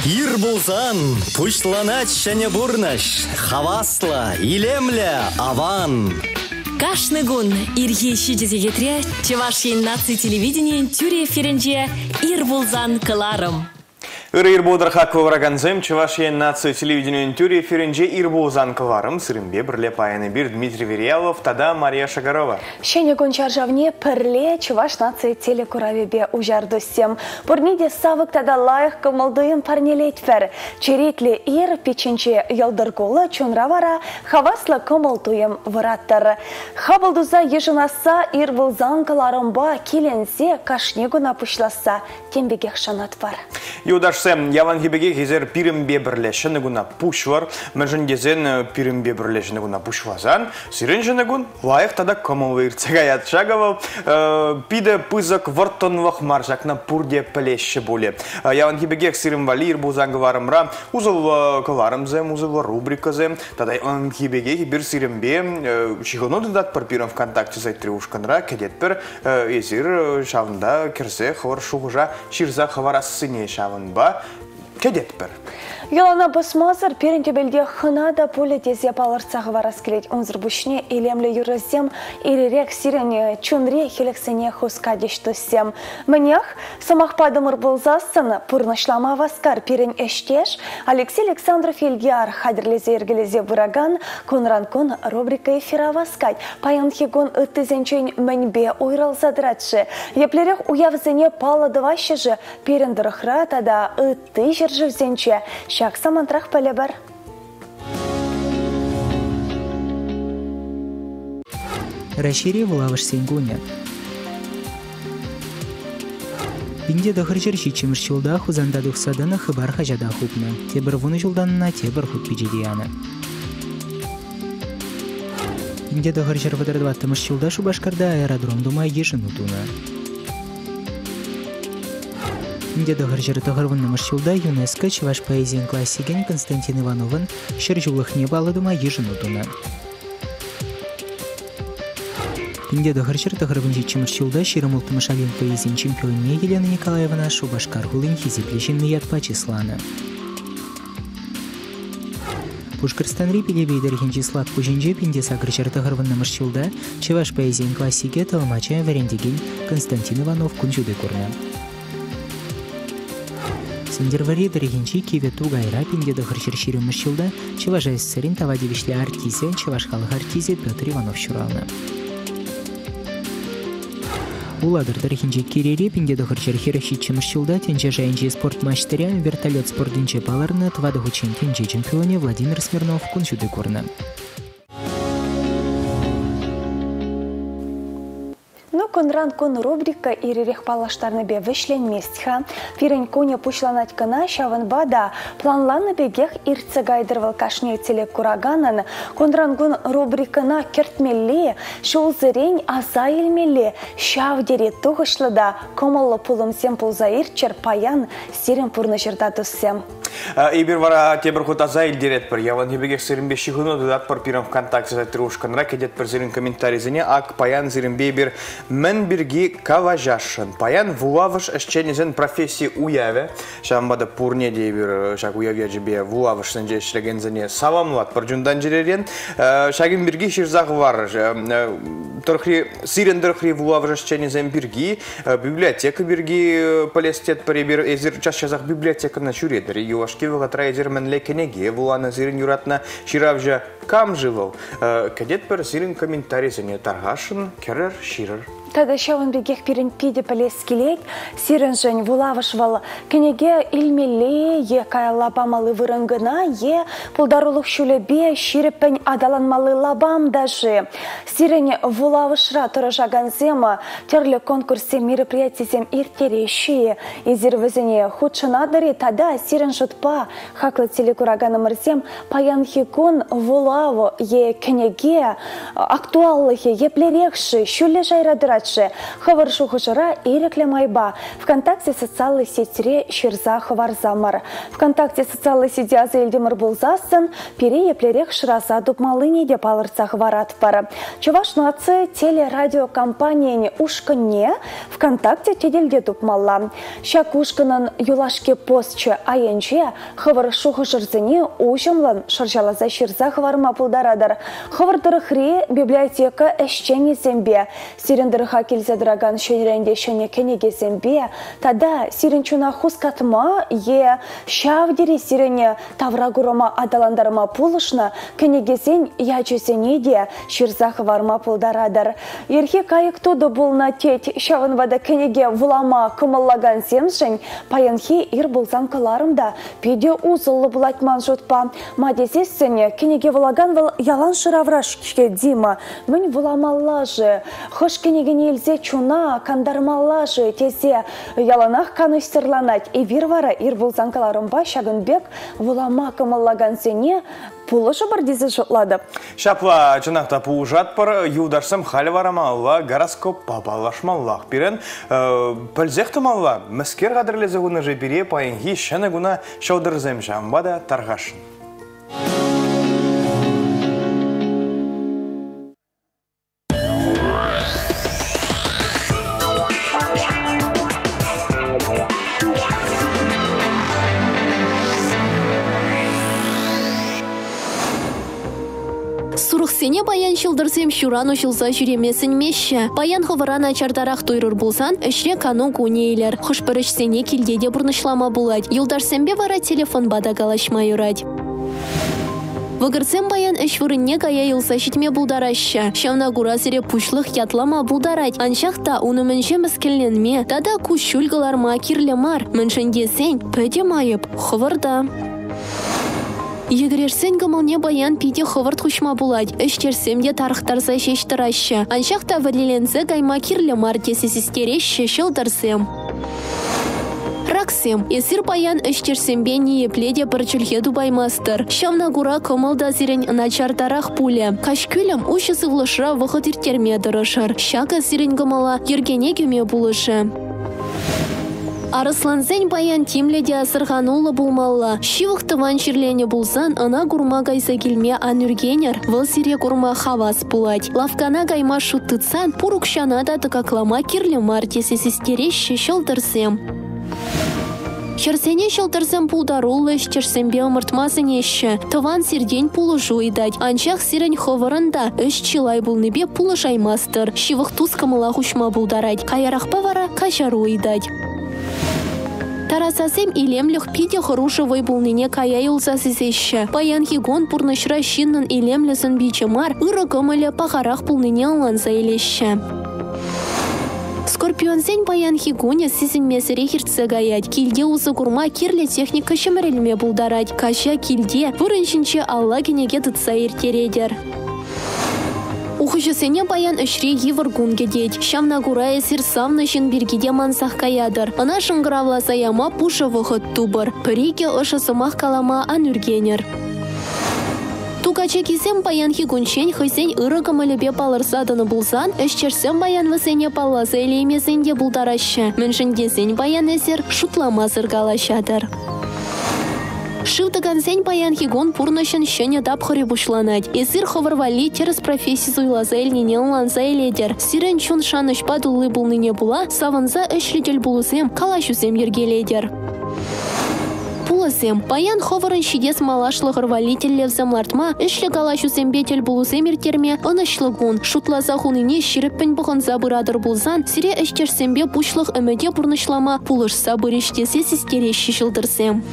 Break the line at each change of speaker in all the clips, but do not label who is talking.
Ир булзан, пушланать шәне бурнаш, хавасла, илемля, аван.
Кашны гун ирхи шидезегетре Чевашин наци телевидение тюре ференже ир булзан кыларым.
Ир болдырха көвраганзым, Чевашин наци телевидение тюре ференже ир булзан кыларым. Сырымбе бірле паяны бир Дмитрий Верьялов, тада Мария Шагарова.
Шене гончаржавне пірле Чеваш наци телекуравебе ужардусем. Бурниде савык тада лайық кымылдыйым парнелейтвер. Черетле ир печенче елдырголы чунравара хавасла кымылдыйым выраттыр. Хабылдуза ежынаса ир булзан кыларымба келензе кашнегу напышласа тембегех шанатвар.
Юдашсем, яван хибеге хизер пирымбе бірлешіні гуна пушвар, мәжін дезен пирымбе бірлешіні гуна пушвазан, сирен жіні гун лайық тада комылы ирцегаят шагавал, пиде пызык вартонвах маржакна пурде пілеші боле. Яван хибеге сирен валир бузан гварымра, узыл кыларымзем, узыл рубриказем, тада яван хибеге бір сиренбе шихону дадат пар пирым ВКонтакте зайтри ушканра, кедет бір езір шавында керсе хвар шуғыжа ширза хварасыне шавынба, кедет бір.
Елана басмазар перентебелде хынада поле тезе палырцағы вараскелет онзырбушне илемлі юрызем иререк сирене чунре хелексене хускадештусем. Мнях самах падымыр болзасын пурнышлама васкар перен эштеш Алексей Александров Ильяр хадрлезе ергелезе выраган конран-кон рубрика эфира васкать. Паянхигон ыттызенчен мәнбе ойрал задратшы. Еплерек уявзене паладывашы же перендырықра тада ытты жержевзенче. Шак самантрах палебар.
Расшири вулавыш сенгуня. Бинде дохрчер чимир чулда хузанда духсадана хыбар хажада хупна. Тебір вуны жулданна тебір хуп пиджидияна. Бинде дохрчер вадардваттымыш чулда шубашкарда аэродром дума ешін утуна. Бинде дохрчер тохырвынны маршулда ЮНЕСКО Чеваш поэзиян классиген Константин Ивановын шыржулых небалы дума ешін утуна. Бинде дохрчер тохырвынжи чимыршулда ширымылтымыш ален поэзиян чемпионе Елена Николаевна шубашкар хулын хизеплешінны ятпа числаны. Пушкарстанри пилебейдер хинчислак пужинже пинде сагрчер тохырвынны маршулда Чеваш поэзиян классиге талмача варендеген Константин Иванов кунчуды курна. Сендервари дорогинчи кивету гайра пинде дохрчер ширымышчылда Чеваш СССРин тавадевишле артизе Чеваш халық артизе Петр Иванов шурална. Уладыр дорогинчи кирери пинде дохрчер хирохичимышчылда тенче жайынчи спорт матчтаря вертолет спортдинче паларны твадыгучен тенче чемпионе Владимир Смирнов кунчуды курна.
Конран-кон рубрика иререх палаштарны бе вышленместха. Пирень коня пушланать кана шаванбада планланы бегех ирцегайдырвал кашне телекураганан. Конран-кон рубрикана кертмелле, шулзырень азайлмелле, шавдере тугышлыда комаллы пулым сем пулзаир черпаян сирен пурны жердатуссем.
Ибир вара тебір хут азайл дерет бір. Яван ебегех сиренбе шихуну дадат пар пирым ВКонтакте зайтри ушканра, кедет бір зирен комментарийзіне ак паян зиренбе бір мен бірге каважашын. Паян вулавыш әшченезен профессии уяве. Шамбада пурне дейбір шак уяве жібе вулавышын жешлегензіне саламлат бір жүндан жеререн. Шагин бірге ширзақ var. Сирен дырхри вулавыш әшченезен бірге библиотека бірге полестет бір езір час жазақ библиотекана жүредір. Юашкивыға трайдер мәнле кенеге вуланы зирен юратна ширавжа кам живал. Кадет бір зирен комментарийзіне тарғашын керер ширер.
Тада шавын бегех пирен пиде палескелет, сирен жень вулавышвал кенеге илмеле е каялапамалы вырынгына е пулдарулық шулебе ширеппен адаланмалы лабам даже. Сирене вулавышра тұрыжаганзема терлі конкурсе мероприятиесем иртерешие. Изирвізіне худшынадыре тада сирен жұтпа хаклы телекураганы мырзем паянхикон вулавы е кенеге актуаллығы еплерекші шуле жайрадыра пулатше. Хавар шухушара и рекламайба. ВКонтакте социальной сети Ширза Хаварзамар. ВКонтакте социальной сети Азельдемар Булзасын пере еплерех Шраза Дубмалыни де палырца Хаварат пара. Чуваш нации телерадиокомпания Ушкане ВКонтакте тедельде Дубмалла. Шакушканан юлашке постче аянче хавар шухушырзыне ужымлан шаржалаза Ширза Хаварма пулдарадар. Хавардырыхри библиотека эшчене зембе. Сирендырыха кельзедраган шенеренде шене кенеге зембе. Тада сиренчуна хускатма е шавдери сирене таврагурома адаландарма пулышна кенегезен ячесенеде Ширза Хаварма пулдарадар. Ерхи кайык туды булна теть шавынвада кенеге вулама кымыллаган земшень паянхи ир булзан кыларымда пиде узылы булатман жутпа. Мадезесене кенеге вулаган выл ялан шыраврашке дима. Мін вуламаллажы, хош кенегене елзе чуна кандармаллажы тезе яланах каныстырланать. И вирвара ир булзан кыларымба шагынбек вулама кымыллаган зене пулышы бар дезе жұтлады.
Шапла жынақта пулжат бар, юдарсым халі варамалла, гороскоп папалашмаллақ берін. Пілзектімалла, мәскер қадырлезі ғуны жебере пайынғы шыны ғуна шаудырзым жамбада тарғашын.
Сурықсене баян шылдырсем шуран ұшылса жүремесін меші. Баян хывырана чардарақ тойрыр болсан, үшре кану гунейлер. Хұшпырышсене келдеде бұрнышлама болады. Юлдарсембе бара телефон бада галашмай урад. Вăгырсем баян эшвырынне кая йылса çитме булдараща. Çавна курасыре пучлых ятлама булдарать. Анчахта уны мменнçе міскелленме, тада кущулькаларма кирле мар. Мменншендесен пӹте майып, хывырда. Егерешсен кымылне баян пиде хывырт хушма булать. Эштерсемде тарықтарса шештыраща. Анчахта валиленсе кайма кирле мар тесесистереща шылдарсем. Раксем, эсир баян эштерсембе не епледе пырчылхе дубаймастыр. Шавна гура кымылда зирен начартарах пуле. Кашкүлем уши сывлышра вăхытиртерме дырышыр. Шака зирен кымыла ергене кюме булышы. Арыслансен баян тимледе асырғанулы булмалла. Шивық тыван ширлене булсан, ана гурма гайса келме анүргенер, выл сире гурма хавас булать. Лавкана гайма шуттыцан, пурукшана да тыкаклама кирле мартесе сестереща шылдырсем. Шерсене шылдырсем пулдарулы, штерсембе ымыртмасынеща. Тыван сирдень пулы жуйдать. Анчах сирень хывырында, үш чилай булныбе пулы жаймастыр. Шивық тускамыла хушма булдарать. Каярахпа вара кашару уйдать. Тарасасем илемлях пиде хорошевой булныне кая юлса сисеща. Баян хигон пурнышра шиннын илемлесін бичемар, ыры кымыле пахарах булныне аланса илеща. Скорпионсен баян хигоне сисенмесіре хиртсе гаять. Килде усы курма кирле техника шымырелме булдарать. Каща килде вырыншинче алла кенеге тытса ертередер. Ухышысене баян үшре евыргунге дед. Шамна гурая сир савны шын биргеде мансах каядыр. Ана шыңғыравла саяма пуша вұхыт тубыр. Піреке ұшы сымақ калама анүргенер. Тугача кисем баян хигунчен хысен ырыгымылыбе палырсадыны булсан, әшчерсен баян высене палласа елеймесенде булдараща. Міншіндесен баян әсер шутлама сыргалашадыр. Шывдыгансен баян хигон пурнышын шыне тапхыре бушланать. Эсир хывырвали терес профессии зуйласа эльнене ланса эледер. Сирен чун шаныш падулы булныне була, саванса эшредел булысем, калашусем ергеледер. Пулысем, баян ховырын шидес малашлы хырвалителлев замлартма, эшлі калашусем бетел булысем ертерме, ынышлыгун, шутласа хуныне ширіппен бұғын забырадыр булсан, сире эштерсембе пушлық өмеде пурнышлама пулышса бұрештесе сестереші жылдырсем.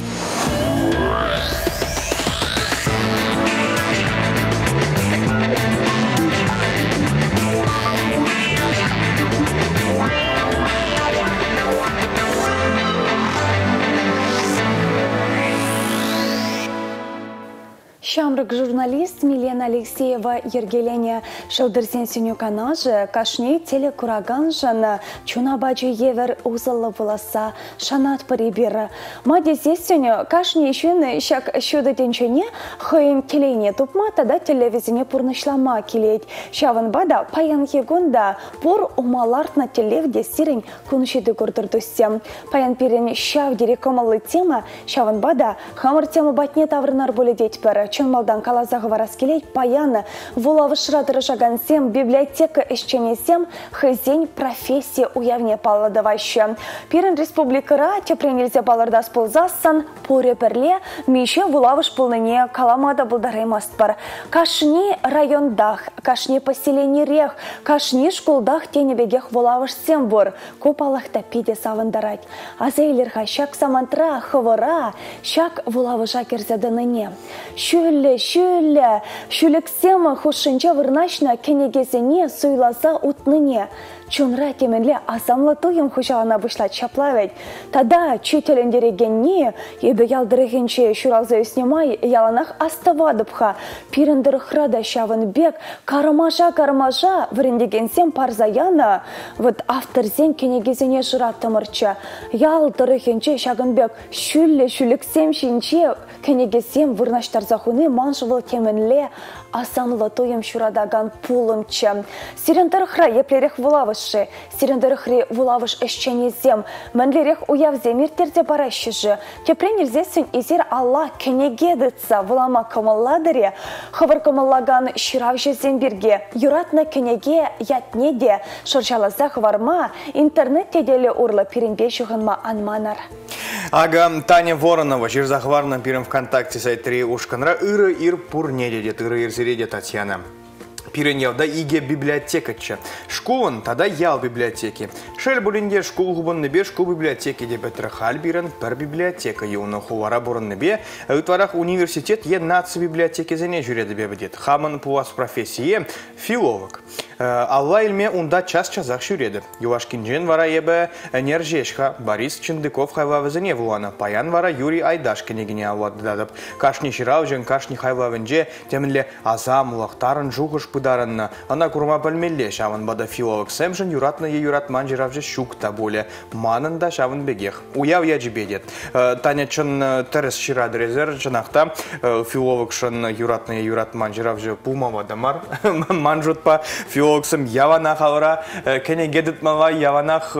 Шамры Хывырк журналист Милена Алексеева ергелене шылдырсен сеню канаже кашне телекураган жана чунабаджи евер узылы волоса шанат парибир. Мадезе сеню кашне ишвен шак шуды денчене хыйын келейне тупма тада телевизине пурнышлама келейт. Шавын бада паян егунда пур умалартна телевде сирень куншиды курдырдуссем. Паян пирен шав дирекомалы тема шавын бада хамыр тема батне таврынар боле детпер. Чонмалдан калазағы вараскелейт паяны вулавышыра дырыжагансем библиотека ишченесем хызень профессия уявне палладаваще. Пирен республикара тепрен нельзя балардас ползассан пуре перле мище вулавыш полныне каламада булдараймастпар. Кашни райондах, кашни поселение рех, кашни школдах тенебегех вулавышсем бур. Купалахта пиде савандарать. Азейлерха шак самантра хывыра, шак вулавыша керзядыныне. Шүлі, шүліксема хушынча вырнашна кенегезене суйласа утныне. Чунра теменле асамлы туйым хушалана бышла чаплавет. Тада чителендерегенне, ебе ялдырыгенче шуралза үснемай, яланах аставадыпха. Пирендырыхрада шавын бек, кармаша врендегенсем парзаяна, вот авторзен кенегезене жыраттымырча. Ялдырыгенче шагын бек, шүліксем шинче, кенегезем вырнаштарзахуны манжывыл теменле, асамлы туйым шурадаган пулымча. Сирендырыхра еплерех вулавышы, сирендырыхри вулавыш эшченезем, мәнлерех уявзем иртерде барайшыжы. Тепрен нельзесін изер Алла кенегедыца вулама кымылладыре, хывыр кымыллаган ширавжезем бірге, юратны кенеге ятнеде, шыржалаза хыварма, интернет теделі урлы пиренбе жүгінма анманар.
Ага, Таня Воронова, жирзахварна пирем ВКонтакте сайт-3 ушканра, ыры ир пурнедедет, ыры ир зередет Татьяна. Пиреньевда иге библиотекача. Шкулын тада ял библиотеки. Шель булинде шкул губын небе шкул библиотеки де бетрахаль бирен пер библиотека. Юна хувара бурын небе. Утварах университет е наци библиотеки зене жюреде бебедет. Хаман пуас профессии филолог. Алла илме унда час-часах жюреде. Юашкинжен вара ебе нержешха. Борис Чындыков хайвавы зене вулана. Паян вара Юрий Айдаш кенегине авлады дадып. Кашни ширауджен, кашни хайвавынже темле азам лахтарын жугыш даранна. Она курма пальмелле шаван бада филолог сэмжен юратна е юратман жиравже шукта боле. Манында шаван бегех. Уяв я джибедет. Таня чын терес ширадырезер чынақта филолог шын юратна е юратман жиравже пулмава дамар. Манжутпа филолог сэм яванах аура. Кене гедет мава яванах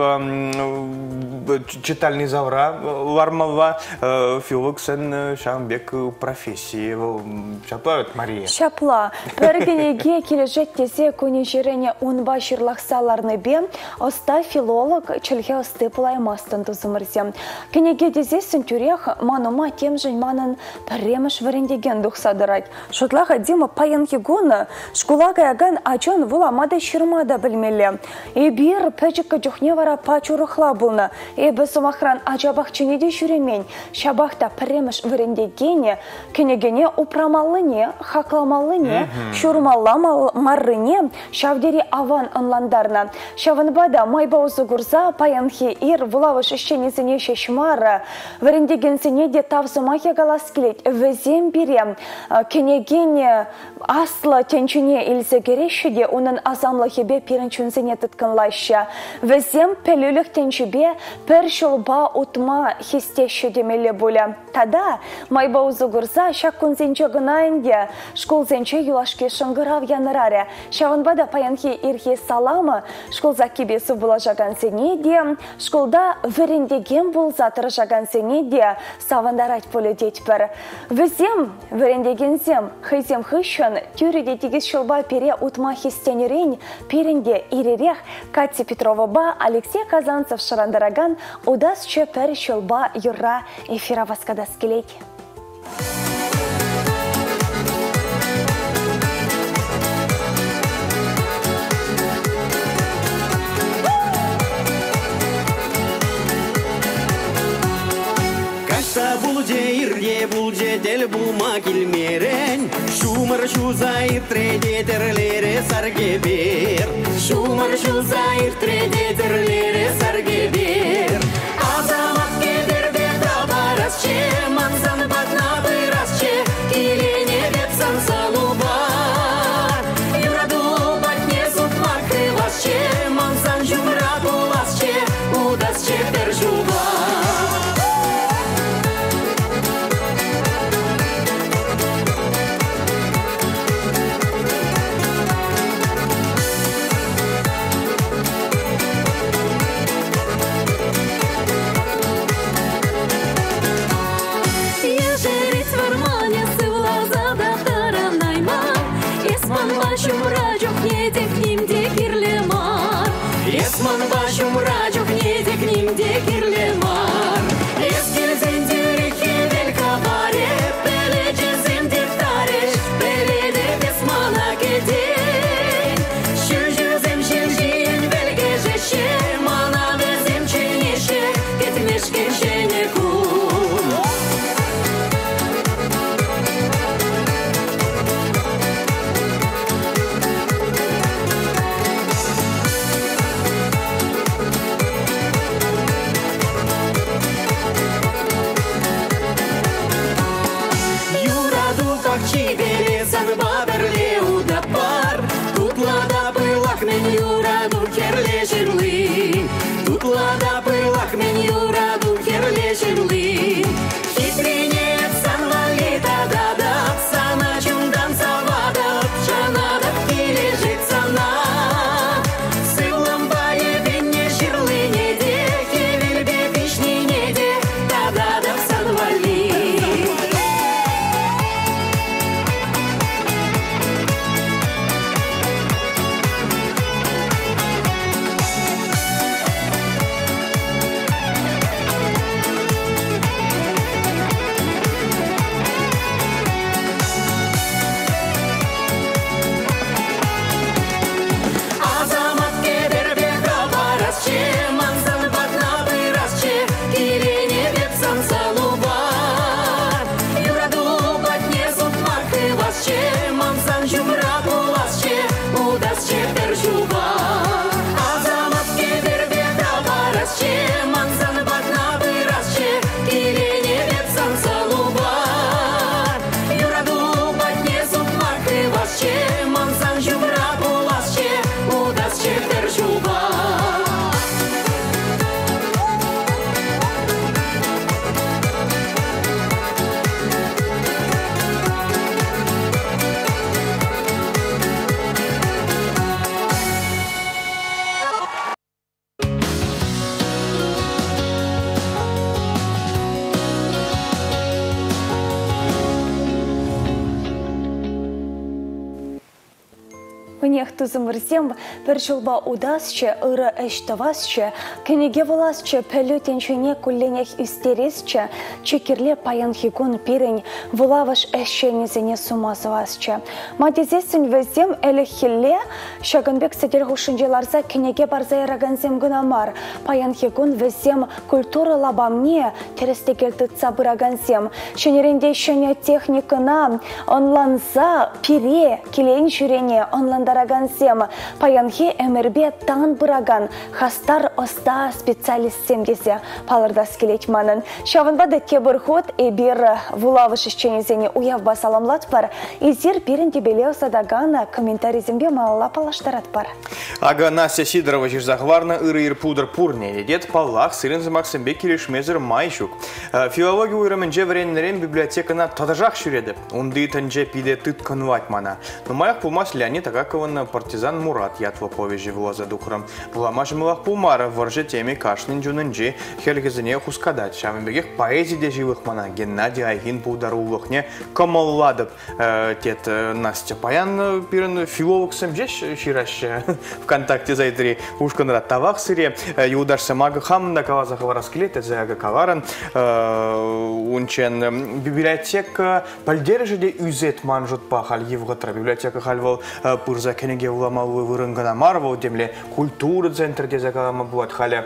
читальный завра вармава. Филолог сэн шаван бек профессии. Шаплавет Мария.
Шапла. Пергенеге кележет тесе көнешерене унба шырлақсаларны бе, оста филолог чілге осты пылаймастын тұзымырзе. Кенеге дезесін түрек манума темжін манын піреміш варендеген дұқсадырать. Шутлаға Дима паян егоны, шкулага яган ачон вуламады шырмада білмелі. Бир пәчіккі жүхне вара пачурықла бұлны. Бі сумахран ажабақ ченеде жүремен, шабақта піреміш варендегене, кенегене упрамалыне, хақламалыне, шурмаллама маррыне шавдери аван онландарна. Шавынбада майбаузы гурза паянхи ир вулавыш ишченесіне шешмара. Варендегенсіне де тавзымахе галас келет. Везем берем. Кенегене асла тенчуне илзегерешіде унын азамлахебе перенчунзіне тұткынлайша. Везем пелюлік тенчубе пер шулба утма хистеші демелі боля. Тада майбаузы гурза шаккунзенче гынайынде школзенче юлашке шыңғырав яныраре. Шавынбада паянхи ирхи саламы школза кебесі була жаган сене де, школда верендеген болза жаган сене де савандарать поле детпір. Візем верендегензем хызем хыщын тюреде тегіз шылба пере утма хистенерен перенде иререх Катя Петрова ба Алексей Казанцев шарандараган удас чепер шылба юра эфира васкадас келет.
Ирде булже дел булма килмерен Шумар шузайр треде терлере саргебер Шумар шузайр треде терлере саргебер Азамат кедерде табарасче Манзан батна вырасче Килене вепсан вашум раджух не декним декирлемар. Ескелзен дюрихи велькаваре, пеледжезен дифтареш, пеледе бесмана кеден. Шужузем шенжиен велгежеше, мана безем ченеше, кетмешкен шенеку. Тутлада пылак мен юраду херле жирлы. Хитринет санвалита дадап, сана чундан савадап, жанадап кележит сана. Сылым бае бенне жирлы неде, хевелбе вишни неде, дададап санвали.
Мнех тузымырзем бір жылба удасче, ыры эштавасче, кенеге воласче, пелютенчене кулленех истересче, чекерле паянхигун пирень, вулаваш эшенезене сумазывасче. Мадезесін везем әлі хилле, шагынбек сәдер хушынжеларза кенеге барзай раганзем гынамар, паянхигун везем культура лабамне, терестегелді цабыраганзем, шенеренде шене техникына, онланза пире, келейн жүрене, онланда Рагансем, паянхи эмербе тан бұраган, хастар оста специалистсем десе палырдас келет манын. Шавынбады тебір ход эбир вулавыш ишченезене уяв басаламлат бар, изир бирін дебелеу садагана комментаризмбе малала палаштарат бар.
Ага Настя Сидорова жирзахварна ырыр пудр пурне, дед паллах сырын замаксымбе келешмезір майшук. Филология уйрымынже вреннерен библиотекана тадажақ жүреді. Унды тінже пиде тыт конвать мана. Но маяк пулмас Леонид Агакован партизан Мурат ятва повежі влаза духрам. Буламаш мылах пулмара варже теме кашнин джунынже хелгезіне хускадат. Шамынбегех поэзиде живых мана Геннадий Айгин пулдарулықне камалладып. Тет Настя Паян пирен филолог сэмжеш шираш ВКонтакте зайтри ушканра тавах сыре. Юдар самага хамна кавазахова раскелет, зага каваран. Унчен библиотека пальдержеде үзет манжут пахал евгатра. Библиотека хальвал пырза кенеге уламалы вырынгана марвал демле культура центрде загалама буат халя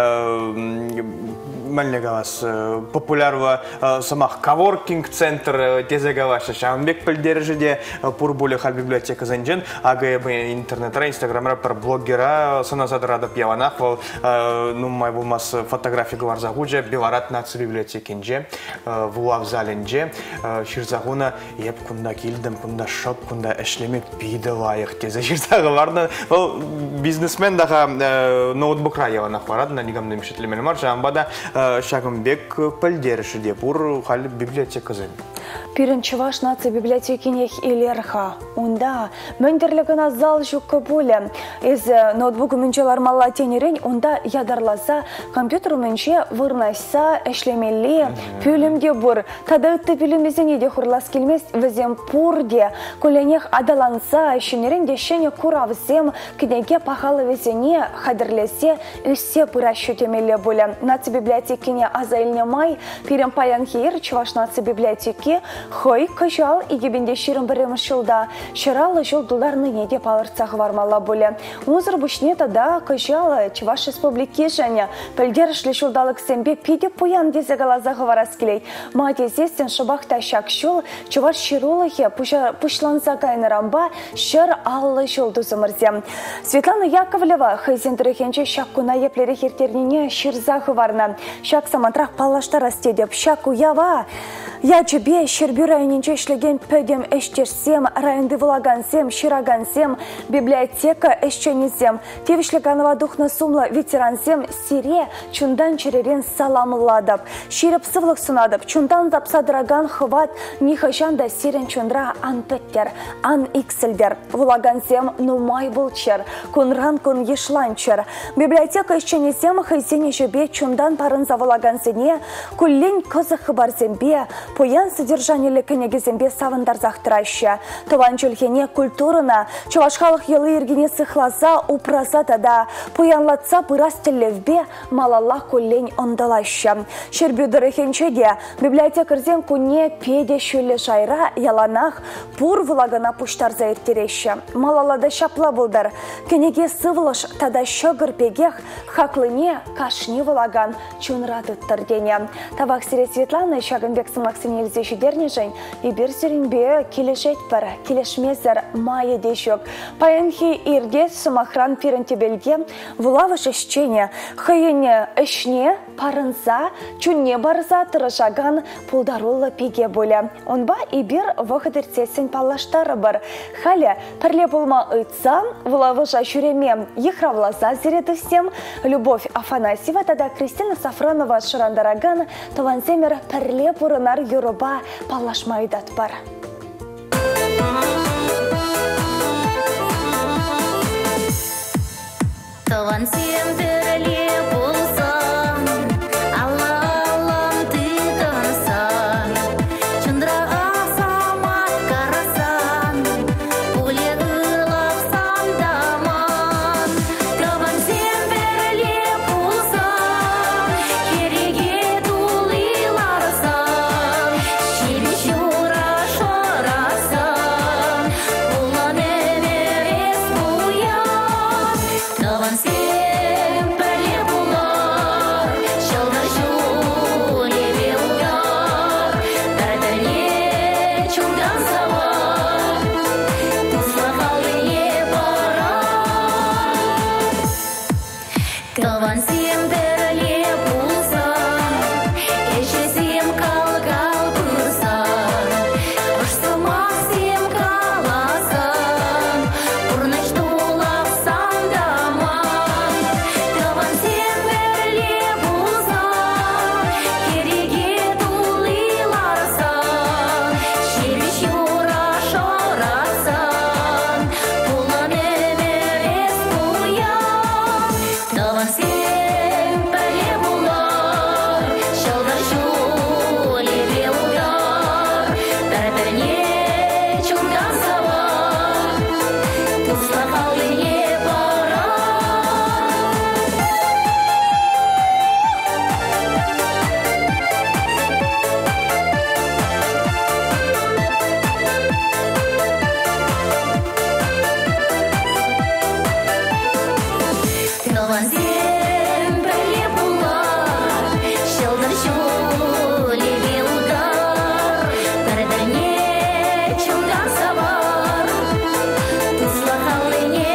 мальнегавас популярва самах коворкинг центр тезагаваша шамбек пальдержеде пурбуле хал библиотека занжен ага интернетра инстаграмра пар блогера саназадрада пьяванахвал ну май булмас фотография гварзагуджа беларат наци библиотекинже вулав заленже ширзагуна еп кунда килдем кунда шоп кунда эшлемек биде лайық тезе ширзагы барна бизнесмен даха ноутбук раяванах барадна нигамны мишетлемен маржа амбада Шагымбек пальдерші деп ұр халі библиотека зен.
Пиренче ваш нация библиотекинех илерха. Унда мендерлегана зал жукка буле. Из ноутбуку менчелар малла тенерень унда ядарласа компьютер менче вырнайса эшлемели пүлемде бур. Тада ытты пүлемезене де хурлас келмес візем пурде. Коленех адаланса шенерень дешене куравзем кнеге пахалы везене хадырлесе үссе пыращу темеле буле. Нация библиотекине азайлне май пирен паян хейр чуваш нация библиотеки хой кожал игебенде ширым біріміш жылда шыралы жыл дуларны неде палырцағы вармалла боле. Узыр бұшне тада кожалы Чуваш республики және пілдерішлі жылдалық сәмбе пиде пуян дезе галазағы вараскелей. Матезестен шыбақта шак жыл Чуваш шырулығы пұшланса кайнырамба шыр аллы жылды зымырзе. Светлана Яковлева хайзендірігенче шак күна еплері хертернене шырзағы варна. Шак самантрах палашта растедеп шак уява. Я чебе шербюрайнинче ишлеген пөдем эштерсем, райынды влагансем, ширагансем, библиотека эшченезем, тевишлеганова духна сумла ветерансем, сире чундан черерен саламладап, ширеп сывлық сунадап, чундан запсадраган хват, нихашанда сирен чундра ан петтер, ан иксельдер, влагансем нумай булчер, кунран кун ешланчер, библиотека эшченезем, хайсене жебе чундан парын за влагансене, куллень кызы хыбарзембе, поян содержание кенегезембе савандар захтраща. Тован чөлхене культурына, чувашхалық елы ергене сыхласа, упраса тада, поянлатса пырас телевбе, малалла коллень ондалаща. Шербюдырыхенчеде, библиотекарзен куне педе шөлі жайра, яланах, пур влагана пуштар заиртереща. Малалада шапла булдар, кенеге сывлыш тада шогыр пегех, хаклыне кашни влаган чунрады тардене. Тавах сире Светлана Шагынбек Максим Елзеші дернежен, и бір сүрінбе келешет бір, келешмезір майы дешек. Паянхи ирге сумахран пирентебелге вулавыш ішчене, хайыне ішне парынса, чүнне барза тұрышаган пулдарулы пиге боле. Онба и бір вғыдыртесін палаштары бір. Халі пірле болма ұйтса, вулавыша жүреме ехравлаза зередісем, Любовь Афанасьева тада Кристина Сафронова шырандараган товансемер пірле бұрынар юруба палашмайдат бар.
Товансем пірле болсан, аллам ты тансан, чындраға сама карасан, пуле ылапсан даман. Товансем пірле болсан, кереге тулиларсан, шербюра шорасан, улан эмерес буян. Товансем пірле булар, шалдар жулебе удар, дәрдәрне чуңдан савар, тұслағалыне барар. Товансем пірле булсан, эшесем калгал пырсан, ұшсымақсем каласан, ұрныш тулапсан даман. Товансем пірле булсан, кереге тулиларсан, шербеш юра шорасан, пулан эмерес буян. Товансем пірле булар, шалдар жулебе удар, дәрдәрне чуңдан савар, тұслағалыне барар. Товансем пірле булар, шалдар жулебе удар, дәрдәрне чуңдан савар, тұслағалыне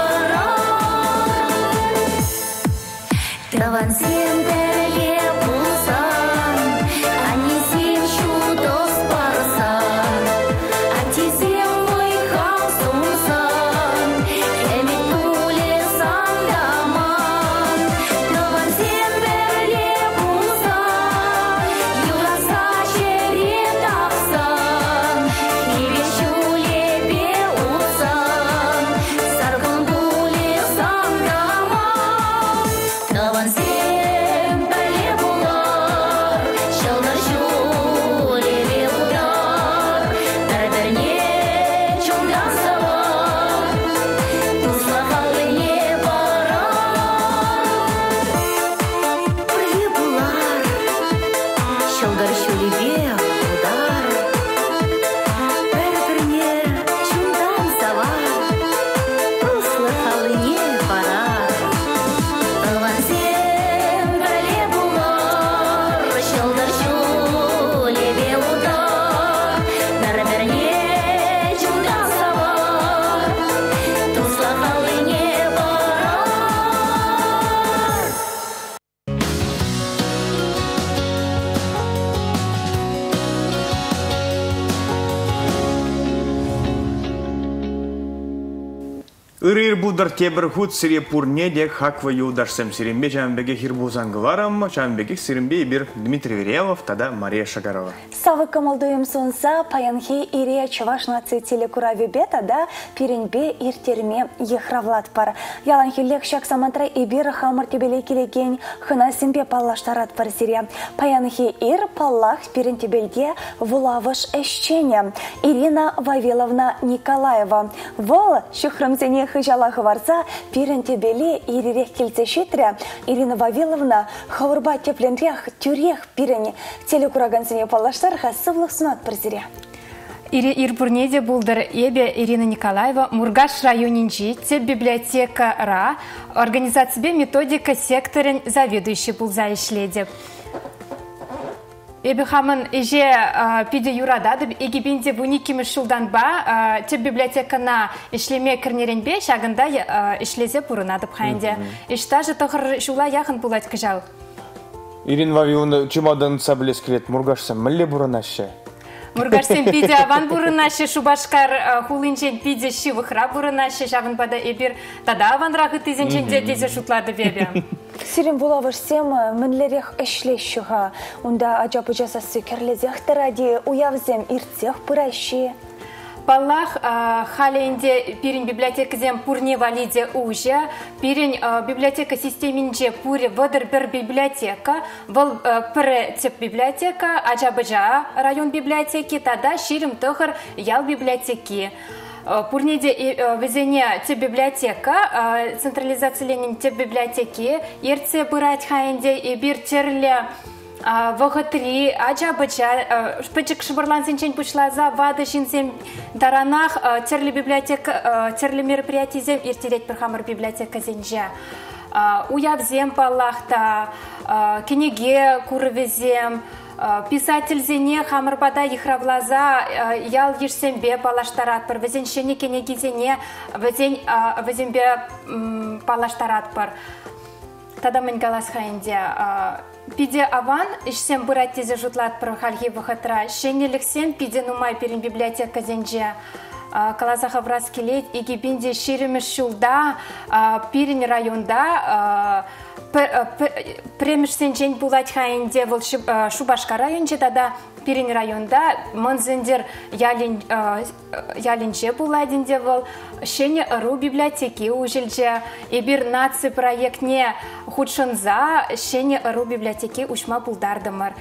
барар. Товансем пірле булсан, анесем шудос барсан, атезем ойхам сумсан, эмет тулесан даман. Товансем пірле булсан, юраса шере тапсан,
Үрер будар тебір худ сире пурне дек хаква юлдарсем сирембе жамбеге хирбузангыларам, жамбеге сирембе бир Дмитрий Верелов, тада Мария Шагарова.
Савы камалдуем сонса, паянхи ире чаваш наци телекурави бета, да, пиренбе иртерме ехравлат пар. Яланхи лек шак самантра и бир хамар тебеле келеген, хына симбе паллаштарат пар сире. Паянхи ир паллах пирен тебелге вулавыш эшчене. Ирина Вавиловна Николаева. Вол шухрамзене хыжалахы варса, пирен тебеле ирирек келсе шитре. Ирина Вавиловна хавырба тепленрех тюрех пирене телекурагансене паллаштар хасывлық сунат парзире.
Ирбурнеде булдыр ебе Ирина Николаева Мургаш районинжи теп библиотека ра организация методика секторен заведующий булза ишледеп. Эбі хамын еже пиде юрадады, егебенде вуникимі шулдан ба, те библиотекана ишлеме кірнеренбе, шағында ишлезе бұрынадып қайынде. Ишта же тұғыр шула яғын бұлайт күжал.
Ирин Вавиловна чемодан саблес келет, мұргашсам, мүлі бұрынашы?
Мургашсен пиде аван бұрынашы, шубашқар хулинчен пиде шивықра бұрынашы, шағын бада ебір тада аванрағы тезенченде дезе шутлады бебе.
Сирен булавырсем мінлерек эшлешіға, онда ажабы жасасы керлезех таради уявзем иртсех пырайши.
Паллах халенде пирин библиотеказем пурне валиде уже, пирин библиотека системинже пуре водыр бір библиотека, вол пірі тип библиотека, ажабыжа район библиотеки, тада ширим тұхыр ял библиотеки. Пурнеде везене тип библиотека, централизацияленин тип библиотеки, ерце бұрайт хайынде и бір терле вағытри, ажа-быча, шпычык шыбырлан сенчен пучлаза, вады шинсем даранах, терлі библиотека, терлі мероприятизем, ертерет бір хамыр библиотека зенже. Уявзем паллахта, кенеге курывезем, писательзене хамырбада ехравлаза, ял ешсембе палаштарат пар, везеншене кенегизене, везенбе палаштарат пар. Тада мен галас хайынде. Пиде аван, ишсем бұрат тезе жұтлат пар халхи вахатра, шенеліксен пиде нумай перен библиотека зенже. Калазаха враз келет, егебенде шеремеш шулда, перен районда, премешсен жен булать хайынде вол Шубашка районже, тада перен районда манзендер ялинже буладинде вол шене ыру библиотеки ужелже, ебір наци проектне худшынза шене ыру библиотеки ушма булдардымыр.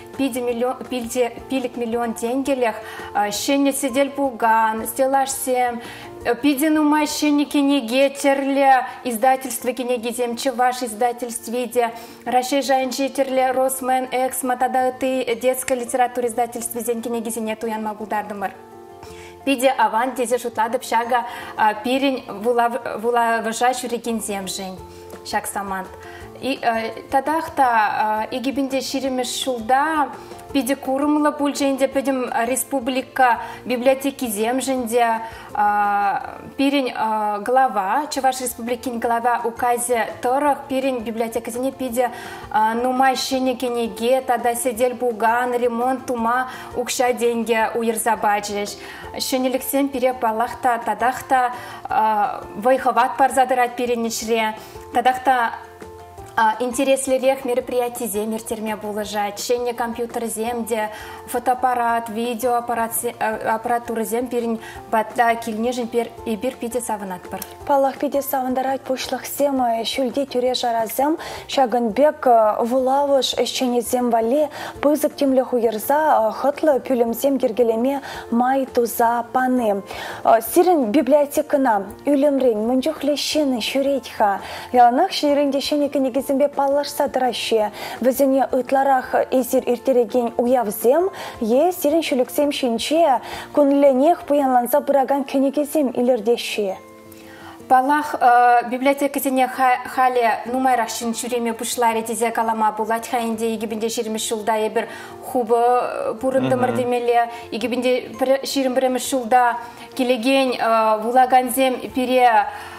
Пилик миллион тенгелех, шене седел буган, стелашсем, пидену машине кенеге терле издательство кенеге земче ваш издательстве, Рашей Жайнчи терле Росмен, Эксма, тада ты детская литература издательство зен кенеге зенету ян магулдардымыр. Пиде аван тезе шутладып шага пирень вулавыжа шуреген земжень. Шаг самант. И тадахта егебенде ширемеш шулда пиде курымла бульженде педем республика библиотеки земженде пирень глава, Чуваш республикин глава указе торах пирень библиотека зене пиде нумай шене кенеге, тада седел буган, ремонт тума укша деньги уерзабаджеш. Шенелексен пире палахта тадахта вайхават парзадырат пиренешре, тадахта интереслерек мероприятий земер терме булыжать, шене компьютер земде, фотоаппарат, видеоаппаратура зем перень батда кильнежен и бир пиде савынат бар.
Палах пиде савындарать пушлах сем шульде тюре жаразем, шагынбек вулавыш эшчене зем вале, пызык темле хуерза, хытлы пюлем зем гергелеме май туза паны. Сирен библиотекана, үлемрен, мунджухле шены шуретьха, яланах шеренде шене кенеге зембе паллашса дыраще. Візіне ытларах эзир иртереген уявзем, е сирен шүліксем шинче, күнленех пуянланса бұраган кенегезем илердеші.
Палах библиотека зене хале нумайрах шин шуреме пушларе тезе калама булать хайынде егебенде ширмеш шулда ебір хубы бұрындымыр демеле, егебенде ширім біремеш шулда келеген вулаганзем пире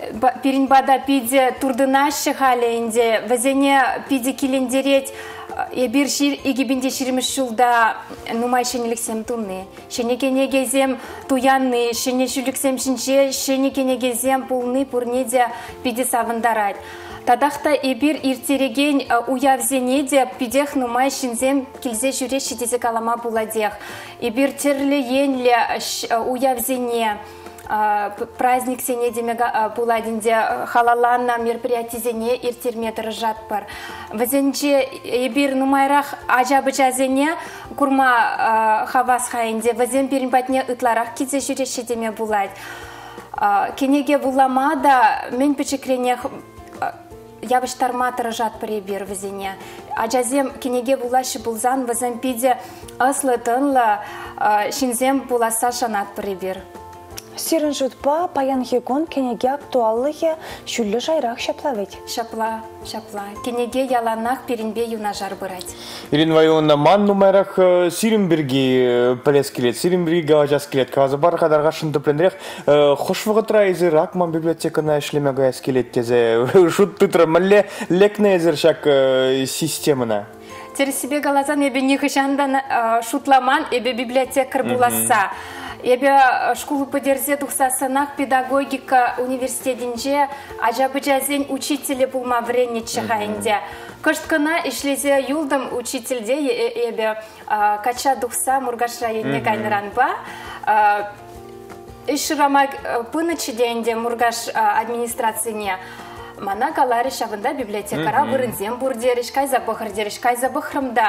Перенбада пиде турдынашы халі инде, вазене пиде килендерет, ебір шир егебінде шириміш жылда нумай шенеліксем тұнны. Шенекене кезем туянны, шене жүліксем шинше, шенекене кезем пулны пурнеде пиде савындарад. Тадақта ебір иртереген уявзене де пидех нумай шинзем келзе жүре шедезе калама буладех. Ебір терлі енлі уявзене праздник сене демега буладинде халаланна мероприятизене иртерметр жатпар. Вазенче ебир нумайрах ажабы жазене курма хавас хайынде вазен перенбатне ытларах кизе жүреші деме булад. Кенеге буламада мен печекренех ябыштарматыры жатпар ебир вазене. Ажазем кенеге булашы булзан вазен пиде аслы тынлы шинзем буласа шанатпар ебир.
Сирен jutpa паян хекон кенеге актуаллыхе шүллі жайрақ шаплавет.
Шапла. Кенеге яланах перенбе юнажар бырать.
Ирина Вайонна, ман нумайрах сиренберги пелес келет, сиренберги гаважас келет. Каза бар қадарға шындыплендрек, хош вғытра езір Акман библиотекана ішлемега келет тезе. Шут тытра мәлі лекне езір шак системына.
Тересібе галазан ебе нехышандан шутламан ебе библиотекар буласа. Ебе школу подерзе тухсасынақ педагогика университетінде ажабы жазен учителі булма вренет шығайынде. Кышткына ишлезе юлдым учительде ебе кача тухса Мургаш районне кайныран ба. Ишырама пынычыденде Мургаш администрацияне мана калары шавында библиотекара вырынзем бурдеріш, кайза бұхырдеріш, кайза бұхырымда.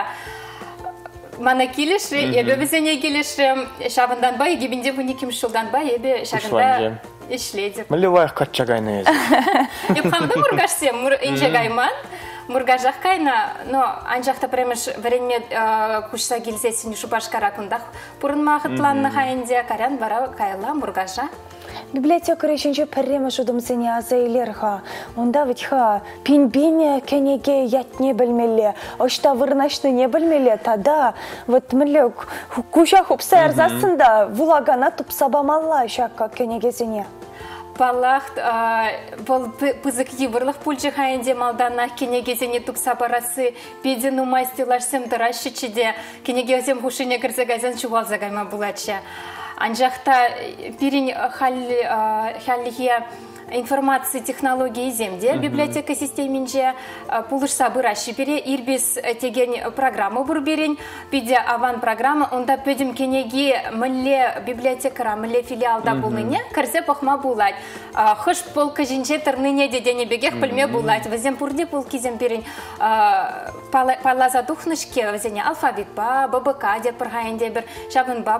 Мана келеші, ебе бізене келеші, шабындан ба, егебінде бұнекім шылдан ба, ебе шағында ішледіп.
Мүлі вайық қатчағайны езі.
Епқамда Мургашсем, инжегайман, Мургажақ кайна, но анжақта премеш варенме күшса келзесін шубашқара күндақ бұрынма қытланны қайынде, карян бара кайла Мургажа.
Библиотека реченче пәрреме жудымсыне азайлерға. Онда витха пинбине кенеге ятне білмелі, ошта вырнашты не білмелі, тада вот мүлі куша хупса әрзасында вулагана тупсабамалла шаққа кенегезіне.
Палах бұл пызык еврлық пульчы хайынде малданақ кенегезіне тупсабарасы бедену майстилашсем дырашычыде кенегезем хушыне кірзагазен чуалзагайма буладшы. Анжақта пирин халлихе информации технологии земде библиотека системинже пулышса быращи бере ирбис теген программа бурберин пиде аван программа онда пөдім кенеге мілле библиотекара мілле филиалда булныне кірзе пахма булать хыш полка жинче тырныне дедене бегех пілме булать вазем пурде полки земберин палаза духнышке вазене алфавит ба ББК деп пырғайынде бір шабын ба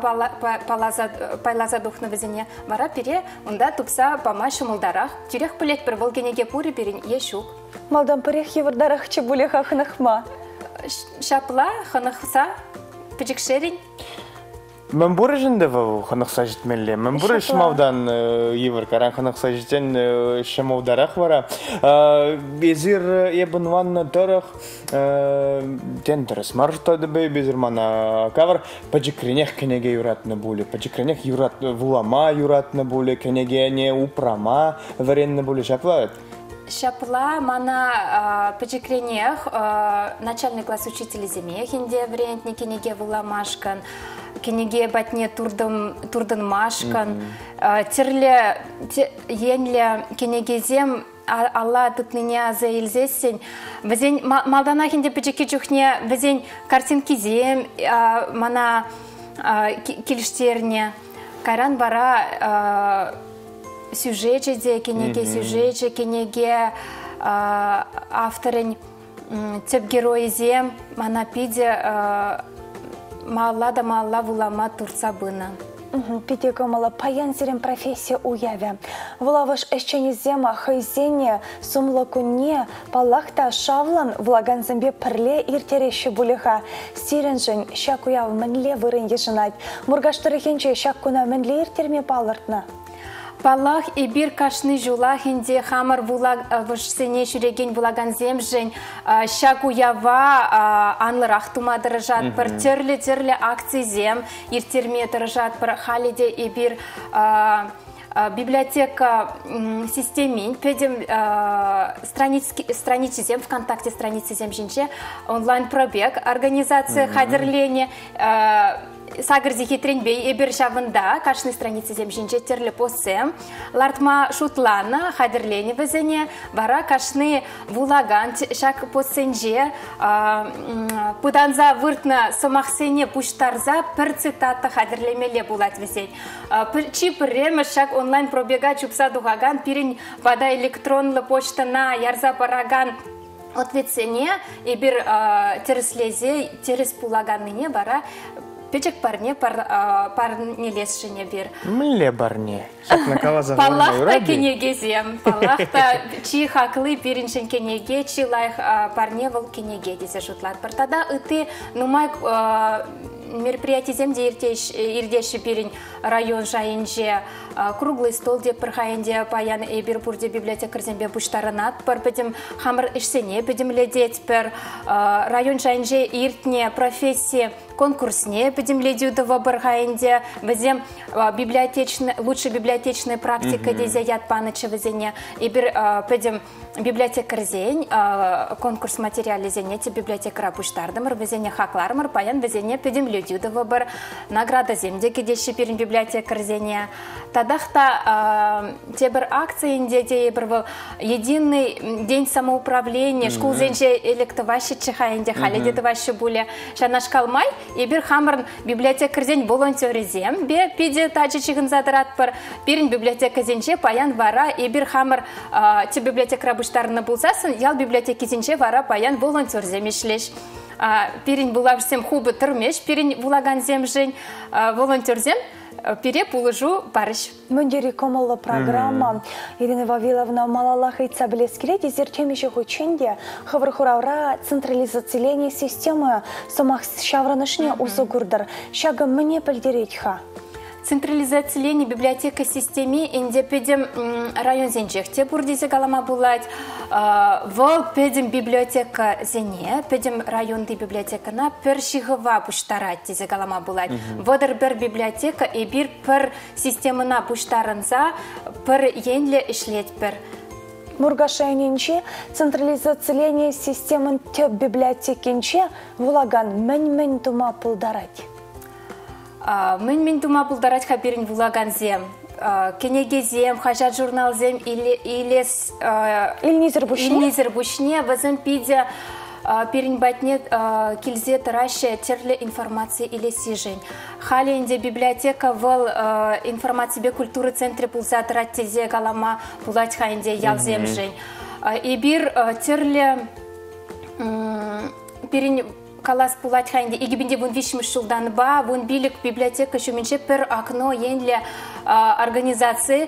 палаза духны вазене вара пере онда тупса пама шымылдар Тюрех пылет бір волгенеге пуры берін ешук.
Малдан пырек евардарах чебулеха хынықма.
Шапла хынықса піжікшерін.
Мен бұры жынды хынықса жетмелі. Мен бұры шымаудан евар каран хынықса жеттен шымаударақ вара. Безір ебін ванна тұрық тендеріс маржытады бей безір мана кавар пәжікренех кенеге юратны бұлі. Пәжікренех вулама юратны бұлі, кенеге не упрама варенны бұлі шаплает.
Шапла мана пәжікренех начальный класс учителі земех инде врентне кенеге вуламашкан. Кенеге батне турдын машкан, терле енле кенегезем Алла тытныне заилзесен. Вазен малданахинде печеке чухне, вазен картинки зем, мана килиштерне. Каран бара сюжетчеде, кенеге сюжетче, кенеге авторын теп герои зем, мана пиде Малла вулама турца бына.
Пидегі мала паян зерен профессия уявя. Вулавыш эшченезема хайзене сумлы күнне палақта шавлан влаган зімбе пірле иртереші бұлыға. Сирен жын шак уяв мінле вырын ешінат. Мургаштырыхенче шак күна мінле иртерме палыртна.
Палах и бир кашны жулах инде хамар вышсене шүреген булаган земжен шагу ява анлырах тума дырыжат бір терлі акций зем иртерме дырыжат бір халиде и бир библиотека системин, педем страницем, ВКонтакте страницем жинче, онлайн пробег, организация хадерления, Сагырзи хитренбей эбир шавында, кашны страницы земжинче терлі посем, лартма шутлана, хадерлени везене, бара кашны вулаган, шак посенже, пуданза выртна сомахсене пуштарза, пір цитата хадерлемеле булат везень. Чи пірремі шак онлайн пробега чупса дугаган, пирень вода электронлы почтана, ярза параган, ответсене, эбир терслезе, терс пулаганныне бара, Печек парне парне лесшине бир.
Мле барне.
Палахта кенегезем. Палахта чи хаклы пириншен кенеге, чи лайх парне вол кенеге дизе шутлар. Тада ыты нумай мероприятие земде ирдеши пирин район жайынже круглый стол деп пырхайынде паян эбир бурде библиотекар зембе буштарынат пар педем хамыр ишсене педем ледеть пер район жайынже иртне профессии конкурсне педем ледюдова пырхайынде везем лучшая библиотечная практика дезе яд паныча везене эбир педем библиотекар зень конкурс материале зенете библиотекара буштардымыр везене хаклармыр паян везене педем ледюдова бар награда земде кедеши пирин библиотекар зене Тадахта тебір акции инде бір единый день самоуправления, школ зенже электоваще чихайынде халеде ваще буле. Шанаш калмай, и бір хамырн библиотека зен волонтеризем, бе пиде тачы чихын задрат пар, пирин библиотека зенже паян вара, и бір хамыр те библиотека рабыштарына булсасын, ял библиотеки зенже вара паян волонтерзем ишлеш. Пирин булавшсем хубы тұрмеш, пирин булаган земжень волонтерзем, Пире пулыжу барыш.
Мөндери комылы программа. Ирина Вавиловна малалах айтса білескеле дезертемеше хүченде хывыр-хураура централизацияление системы сомах шавранышне усы гурдыр. Шагы мне пілдеретха.
Централизацияление библиотека системе инде педем район зенжехте бурдизе галама булать. Вол педем библиотека зене, педем районды библиотекана першигова буштарать дизе галама булать. Водер бер библиотека и бир пер системына буштарынза пер енле ишлет пер.
Мургашайнинче централизацияление системын төп библиотекинче вулаган мен тума пулдарать.
Мен тума пулдарать хабирин вулаган зем. Кенегезем, хажат журнал зем илес Ильнизер бушне, вазем пидя пирин батне килзе тараше терле информации или сижень. Хали инде библиотека вол информации бе культуры центре пулзатрат тезе галама пулать хаинде ял земжень. И бир терле пирин Калас пулать хаинде игибинде вон вишмыш шулдан ба, вон билик библиотека шуменче пер окно енле организации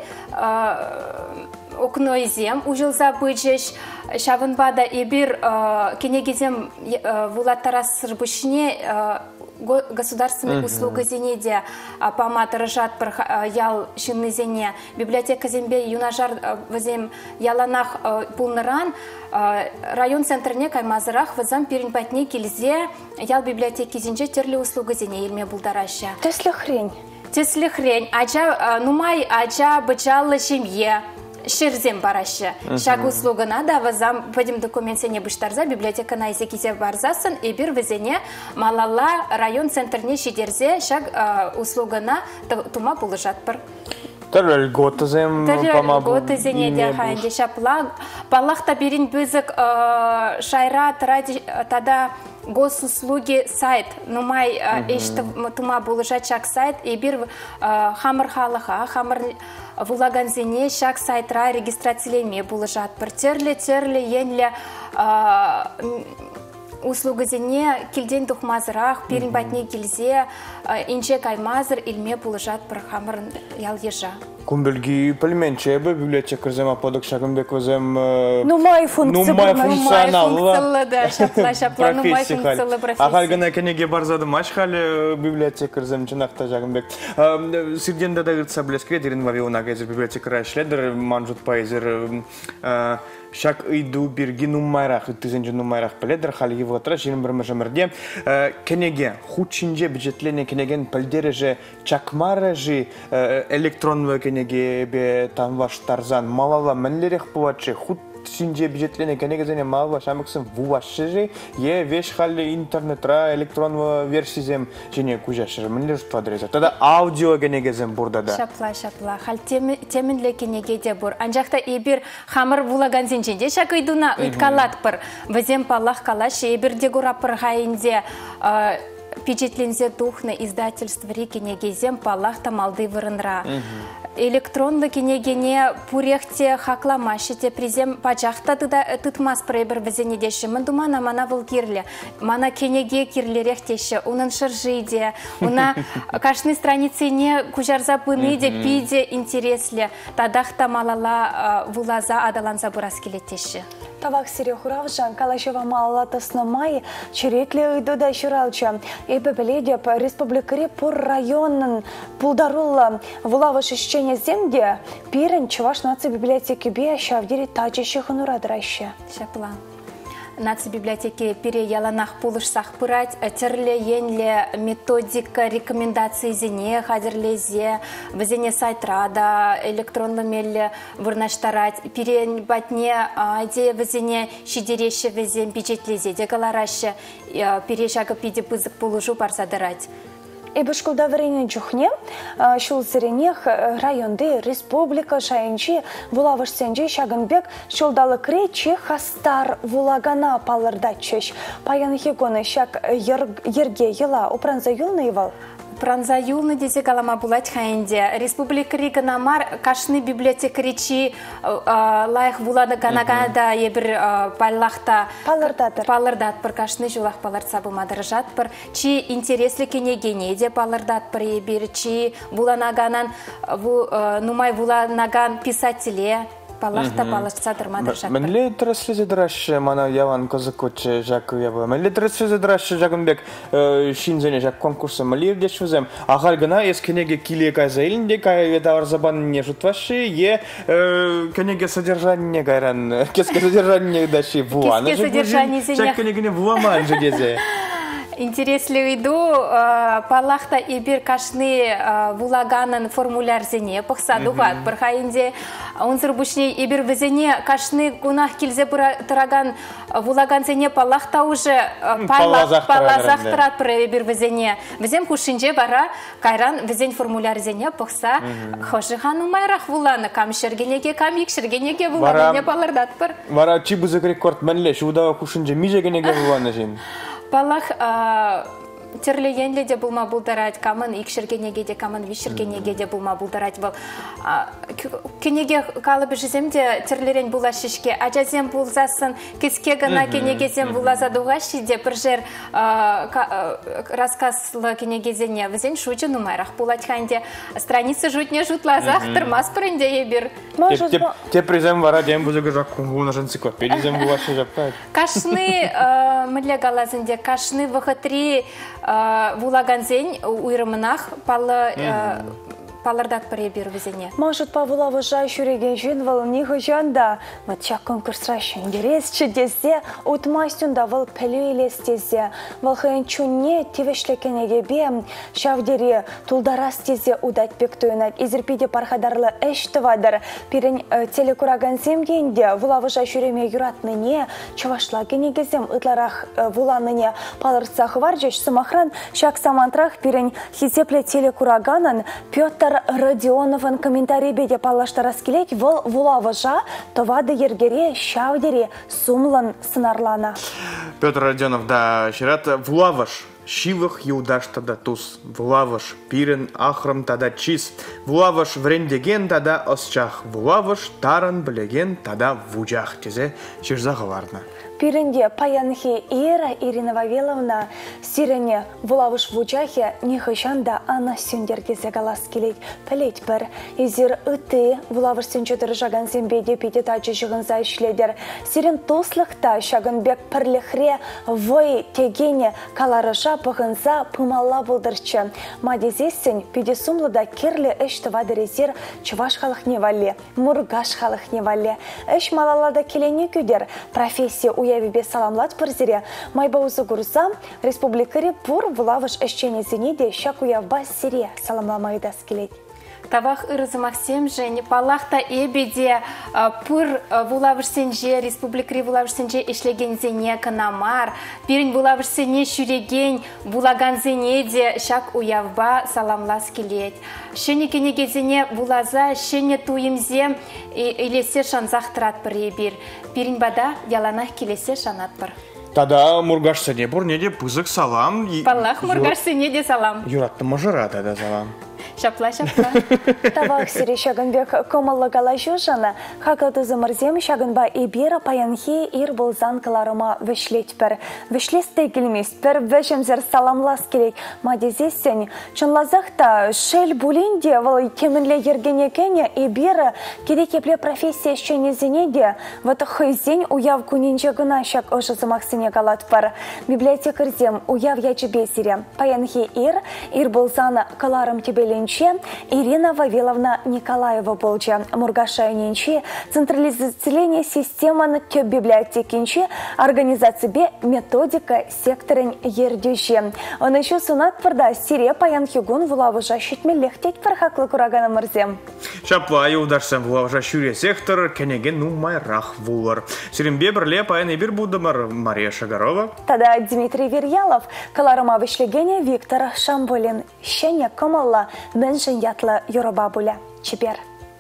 окно изем ужил забычеш шавынбада и бир кенегизем вулаттарас рбушне государственные услуги зенеде памата рожат ял шинны зене библиотека зембе юнажар вазем яланах пулныран район центрне каймазырах вазам пирин патне килзе ял библиотеки зенже терле услуги зене илме булдараща.
Тесле хрень.
Тесле хрень. Ача нумай ача бычалла семье. Ширзем барашы. Шаг услуга надо, вазам пойдем документе не быштарза, библиотека на языке барзасын, и бир везене малала район центрне шидерзе, шаг услуга на тума пулыжат пар.
Тәрлі льготы зем
пама бұл. Льготы зене де хайнде шапла. Паллахта берин бізік шайра тада госуслуги сайт. Нумай ешті тума пулыжат шаг сайт, и бир хамыр халыха, хамыр вулаган зене шаг сайтра регистрациялеме пулыжат пар. Терле енле услуга зене килден тухмазырах, пирин батне килзе, инче каймазыр илме пулыжат пар хамыр ял ежа.
Кумбелги пельменче бе библиотека зема подок шагымбек вазем
нумай
функционалла
да, шапла нумай функционалла профессия.
Ахалгана кенеге барзады машхали библиотека зем чынакта жагымбек. Сирденде да гыртса билескет Ирина Вавиловна газер библиотека рашледер манжут пайзер шак ыйду бирги нумайрах, тызенже нумайрах пеледер, хали евотра, жирим бірмежемірде, кенеге, худшинже бюджетлене кенеген пельдереже, чакмареже, электронлы кенеге бе там ваш тарзан, малала мінлерек пуатше, худшинже бюджетлене кенегезене малала шамыксын вуашшеже, е веш хали интернетра электронлы версизем жене кужашшеже, мінлер жутвадреза. Тада аудио кенегезем бурдада.
Шапла. Хал темінле кенеге де бур. Анжақта ебір хамыр булаган зенженде шакайдуна ұйткалат бір. Візем палах калаш ебір дегура пыр ғайынде печетлензе духны издательство кенегезем палах тамалды вырынра. Электронлы кенегене пурехте хакламашите призем пачахта тытмас прейбір візене деші. Мандумана мана выл кирлі. Мана кенеге кирлерек деші. Унын шыржиде. Уна кашны страницы не кужарза пыныде пиде интереслі. Тадахта малала вулаза адаланза бурас келетеші.
Тавак сире хуравжан, калашева малала таснамай, черекли ыйду да шуралча. Эбе беледеп республикари пур районын пулдарулла вулавыш ищене земде пирен Чуваш наци библиотеки бе шавдири тачеші хынурадырайшы.
Шапла. Наци библиотеки пире яланах пулышсах пырать, терле енле методика рекомендации зене, хадерлезе, везене сайтрада, электронлы мелле вырнаштарать, пире батне аде везене шидереші везен бюджетлезе, дегаларашы, пире шага пиде пызык пулышу парсадырать.
Эбішкулда варенен жүхне, шул зіренех районды республика шайынчи вулавыш сенже шагынбек шулдалы кречи хастар вулагана палырдачыш. Паян хегоны шак ерге ела упранза юлны ивал?
Пранза юлны дезе галама булать хаинде. Республика Рига намар кашны библиотекаричи лайх вулада ганагада ебір паллахта палырдат пыр кашны жулах палырца бумадыржат пыр. Чи интереслі кенегене де палырдат пыр ебір. Чи вуланаганан нумай вуланаган писателе палахта палырца дырмадыржат пыр.
Менле траслезе дыращы мана яван козыкоче жакы ябы. Менле траслезе дыращы жагынбек шинзене жак конкурсы малирде шузем. Ахал гына ес кенеге киле кайза илинде кай товар забан не жутваши е кенеге содержание гайран кеске содержание даши вуана.
Кеске содержание зене.
Жак кенегене вуаман же дезе.
Интересли иду палахта ибир кашны вулаганын формуляр зене пахса дугат пархайынде онзыр бушне ибир везене кашны гунах килзе тураган вулаган зене палахта уже палазах трат про ибир везене везем кушинже бара кайран везен формуляр зене пахса хожихану майрах вуланы кам шергенеге кам икшергенеге вуланы палырдат пар
бара чибузык рекорд менле шуда кушинже мижегенеге вуланы жин
Палах терле енле де булма булдарать, камын икшергенеге де, камын вишергенеге де булма булдарать был. Кенеге калыбы жиземде терлерен булашишке, ажазем булзасын, кеске гана кенегезем булаза дугаши де, бір жер рассказлы кенегезене, візен шучы нумайрах булать ханде, страницы жутне жутлазах, тырмас прынде ебір.
Те призем вара дем бузыгы жакку, на энциклопедии зем булаши жаппает.
Кашны мыдле галазынде, кашны вахатри вулаганзень уйрымынах палырдат паре бир везене.
Может, Павла выжай шуреген жин вал ниго жанда, матча конкурсра шендерес чедезе, утмастюнда вал пелю елестезе, вал хайынчунне тевешлекенеге бе, шавдери тулдарас тезе удать пектуйнат, изерпиде пархадарлы эштывадыр, пирен телекураган земгенде, вула выжай шуреме юратныне, чавашла кенегезем ытларах вуланыне палырцах варжеш, сымахран шак самантрах пирен хизепле телекураганан Петр Родионовын комментарий беде палаштарас келек вол вулавыжа товады ергере шавдере сумлан сынарлана.
Петр Родионов да шират вулавыш. Шивых юдаш тада туз, вулавыш пирен ахрам тада чиз, вулавыш врендеген тада осчах, вулавыш таран білеген тада вуджах тезе ширзағы варна.
Пиренде паянхи Ира Ирина Вавиловна сирене вулавыш вучахе нихышанда ана сюндердезе галас келет пелет бір. Изир ыты вулавыш сюнчетыр жаган зембеде пететачы жығынза ішледер. Сирен тослықта шагынбек пірліхре вой тегене каларыша пығынза пымалла болдырчы. Мадезесін педесумлыда керлі ішті вадырезер чываш халық невале, мургаш халық невале. Іш малалада келені күдер, профессия уявибе саламлат пырзере. Майбаузы гурзам, республикари пур вулавыш ішченезіне де шак уявба сире саламламайдас келет.
Тавах ырызымақсем және палақта эбеде пыр вулавышсенже, республикари вулавышсенже ишлегензене канамар, пирін вулавышсене шүреген вулаганзене де шак уявба саламлас келет. Шене кенегезене вулаза, шене туимзе илесе шанзақтырат бір ебір. Пирін бада яланах келесе шанат бір.
Тада мургашсене бұр неде пызык салам.
Палақ мургашсене де салам.
Юратты мажыра тада салам.
Шапла.
Тавах сире шагынбек комалла галашу жана, хакалты замырзем шагынба ибера паянхи ир болзан каларыма вешлетпер. Вешлесте келмес, пер вешемзер саламлас келек. Мадезесен, чынлазақта шел булинде вал кемінле ергенекене ибера керекепле профессия шенезенеде, вата хызен уяв кунинче гына шак ошызымақсыне галатпар. Библиотекарзем уяв ячебе сире. Паянхи ир болзан каларым тебелен Ирина Вавиловна Николаева болча. Мургашайненче централизацияление системаны төп библиотекинче организация методика секторын ердюше. Он еще сунат парда сире паян хюгун вулавыжа шитмелех тек пархаклы курагана мырзем.
Шапла юлдарсам вулавыжа шюре сектор кенеген нумайрах вулар. Сирембе бірле паян ебір будымар Мария Шагарова.
Тада Дмитрий Верьялов, каларыма вышлегене Виктор Шамбулин. Щене комалла Бенжин ятла Йороба буля. Чепер.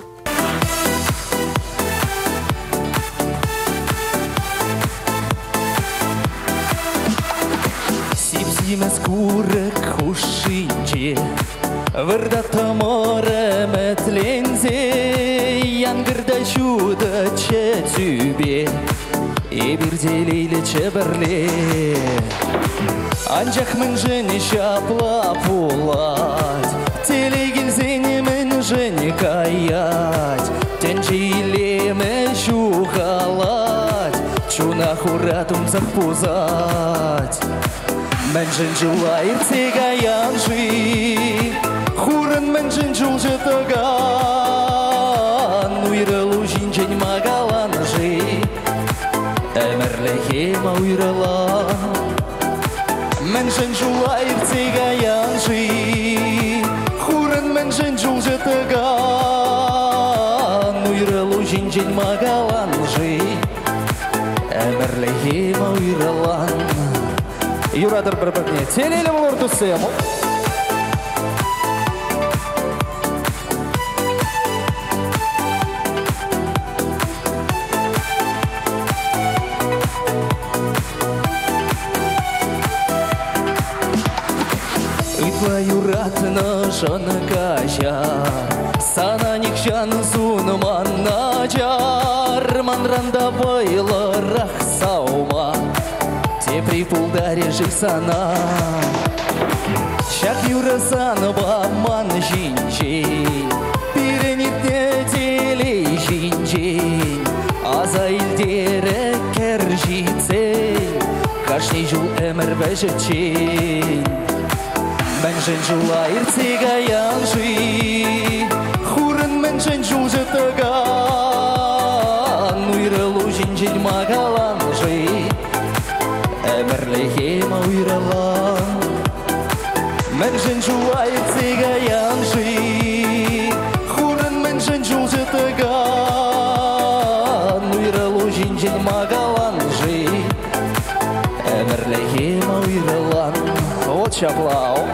Сипсимес курык хушинче, вырдата море метлензе, янгырда чуда четюбе, и бирделейле чеберле. Анжақ мен жені шапла пулат, телеген зені мен жені каят, тенчиле ме шухалат, чуна хуратум запузат. Мен жен жылайыр цегаян жи, хурын мен жен жыл жетаган, уйрылу жинчен магалан жи, әмірлехема уйрылан. Мен жен жулайыр цегаян жи, хурын мен жен жул жетаган, уйрылу жинчен магалан жи, әмірлехема уйрылан. Юрадыр бір-біріне телелі болыр түсем. Үйтва юратына жаны кажар, сана никшан зуны манна жар, манранда байлырақ саума. При пулдаре жих сана, шак юрасан баман жинчей, пиренитне телей жинчей, аза илдере кержицей, кашни жул эмер бежечей. Мен жен жулайыр цегаян жи, хурын мен жен жул жетаган, уйрылу жинчей магалан жи. Әмірлехема уйралан, мен жен жулайыр цегаян жи, хурын мен жен жул жетаган, уйралу жинчен магалан жи, әмірлехема уйралан. Вот шаплау.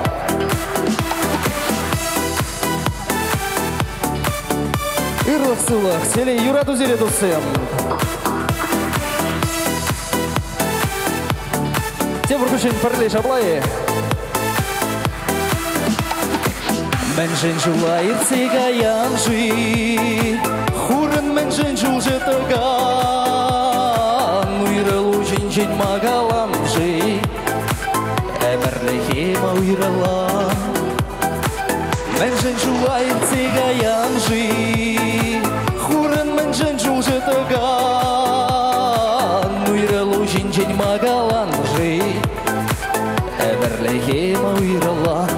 Ирлық сылық, селей юрату зере дұсым. Бургушин парле шаблае. Мен жен жулайыр цегаян жи, хурын мен жен жул жетаган, уйрылу жин уйрала. Менжен жуайын цегаян жи, хурын менжен жужы тыган, уйралу жинжен магалан жи. Әбірлі ема уйрала,